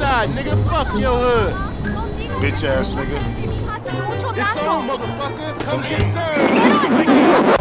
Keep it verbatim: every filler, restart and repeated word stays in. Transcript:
side, nigga. Fuck your hood. Bitch ass nigga. It's on, motherfucker. Come get served.